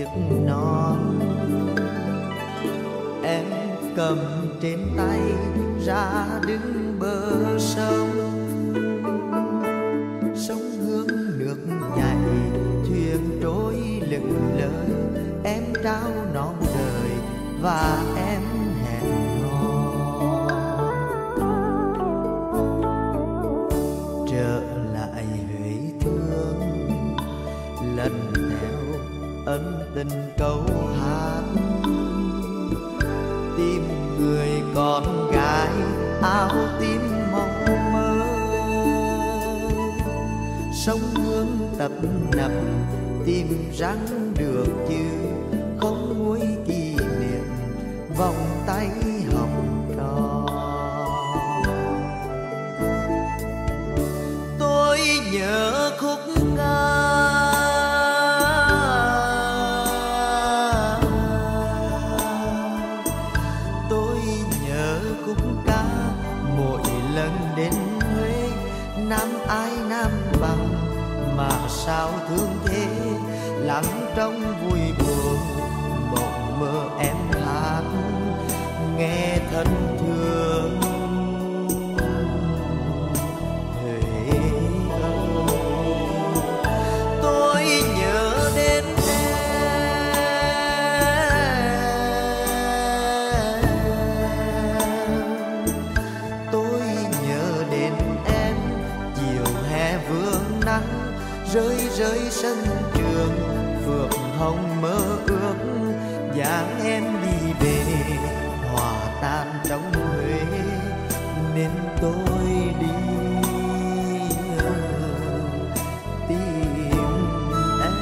chiếc nón em cầm trên tay ra đứng bờ sông. Sông hướng nước chảy, thuyền trôi lững lờ, em trao non đời và em hẹn hò. Trở lại Huế thương, lần theo ân tình câu hát, tìm người con gái áo tím mong mơ. Sông Hương tấp nập tìm răng được chứ không nguôi kỷ niệm vòng tay hồng tròn. Tôi nhớ khúc ca mỗi lần đến Huế. Nam ai nam bằng mà sao thương thế, lắng trong vui buồn mộng mơ em hát nghe thân thương. Huế ơi, tôi nhớ đến rơi rơi sân trường, phượng hồng mơ ước dáng em đi về hòa tan trong Huế, nên tôi đi tìm em.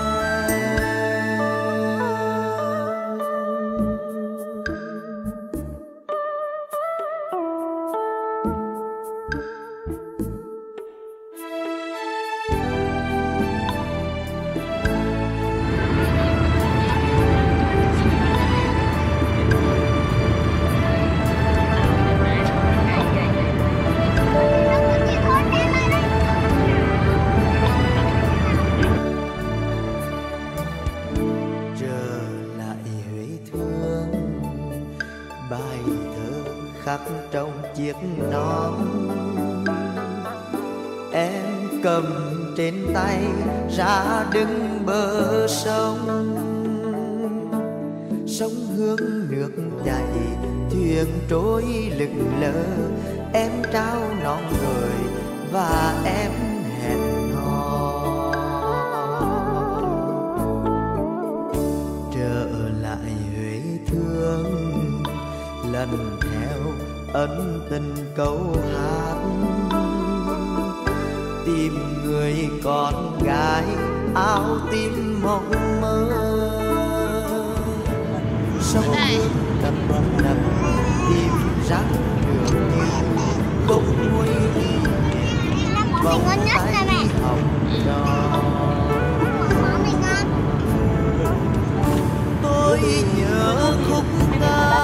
Bài thơ khắc trong chiếc nón em cầm trên tay ra đứng bờ sông. Sông Hương nước chảy, thuyền trôi lững lờ, em trao non người và em hẹn hò. Trở lại Huế thương, lần theo ân tình câu hát, tìm người con gái áo tím mộng mơ. Sông Hương đập đập tìm răng đường như không nguôi vòng tay hồng tròn. Tôi nhớ khúc ca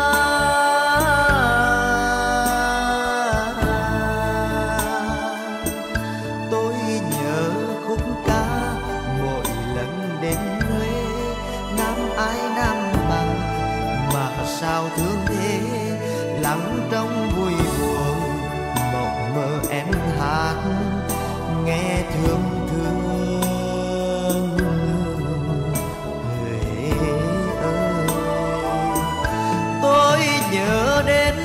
sao thương thế, lắng trong vui buồn mộng mơ em hát nghe thương thương. Huế ơi, tôi nhớ đến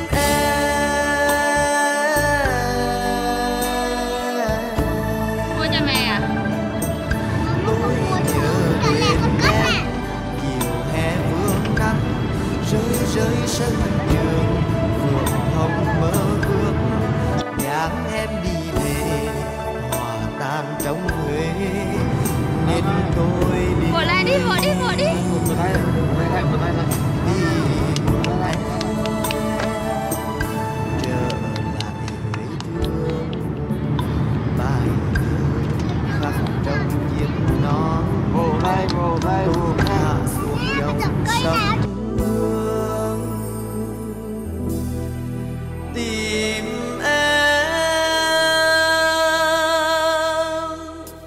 mua cho mẹ à? Tôi nhớ đến em, chiều hè vương nắng rơi rơi sân trường, phượng hồng mơ ước dáng em đi về hòa tan trong Huế, nên tôi đi. Vỗ lại đi, vỗ đi, vỗ đi. Một tay này, một tay này. Đi em trở lại Huế thương, bài thơ khắc trong chiếc nón. Vỗ tay, vỗ tay. Tô hạ xuống dòng sông tìm em.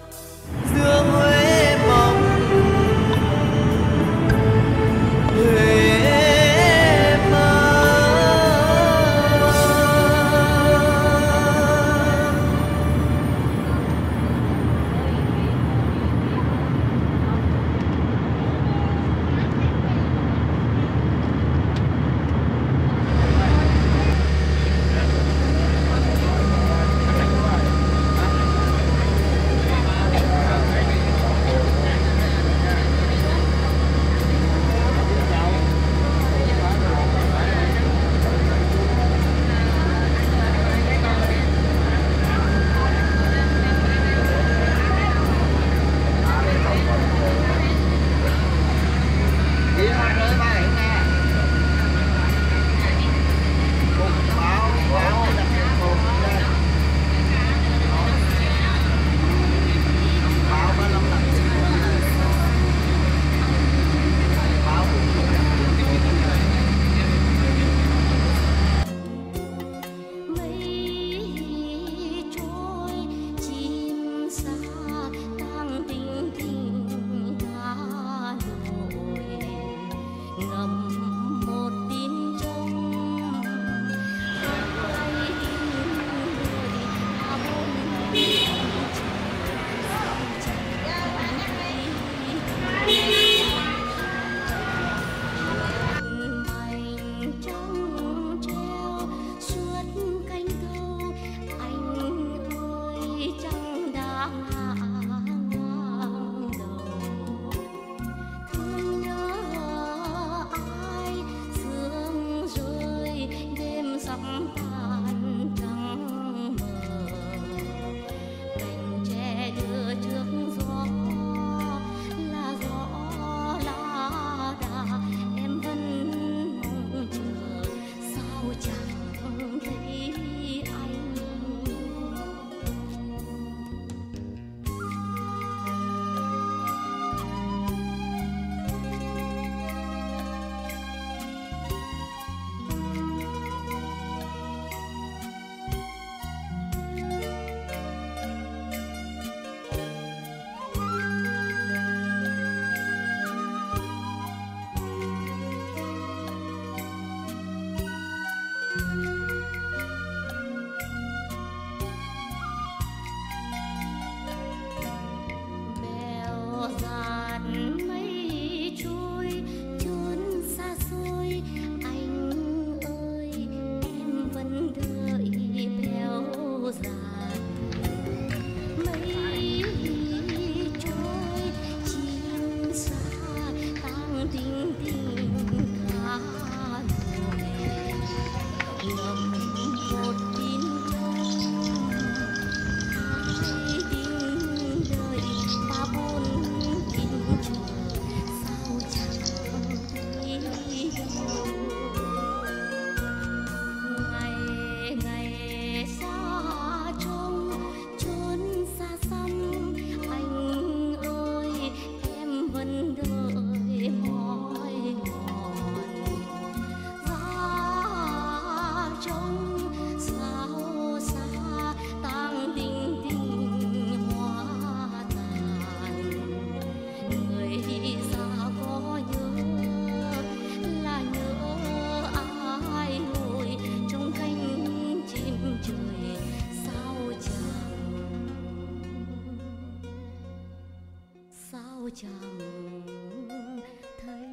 chẳng thấy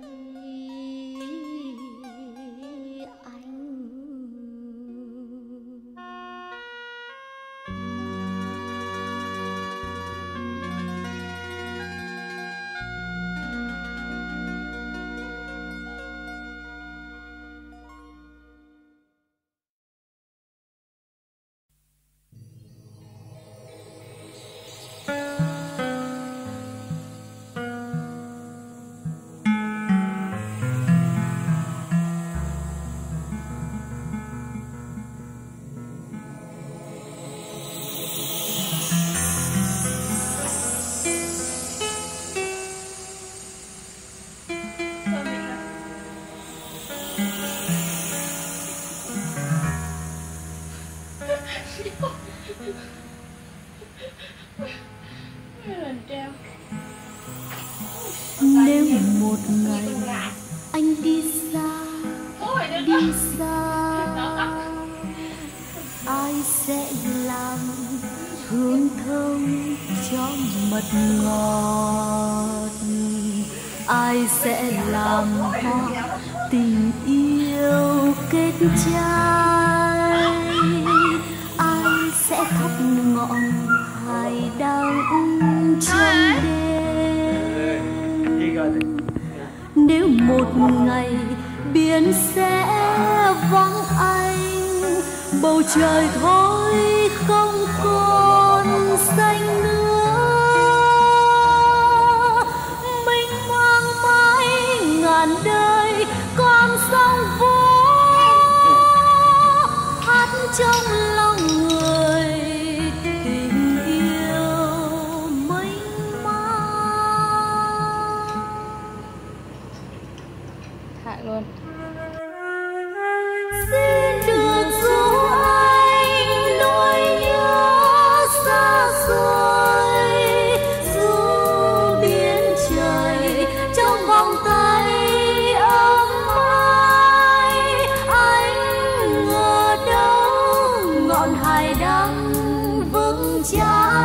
anh. Nếu một ngày anh đi xa, ai sẽ làm hương thơm cho mật ngọt, ai sẽ làm hoa tình yêu kết trái, ai sẽ thắp ngọn hải đăng trong đêm. Nếu một ngày biển sẽ vắng anh, bầu trời thôi không còn xanh nữa, mình mang mãi ngàn đời con sông vô hát trong lòng người tình yêu mênh mang. Thả luôn. Xin được dù anh nỗi nhớ xa xôi, dù biển trời trong vòng tay ấm ái, anh ngờ đâu ngọn hải đăng vững chãi.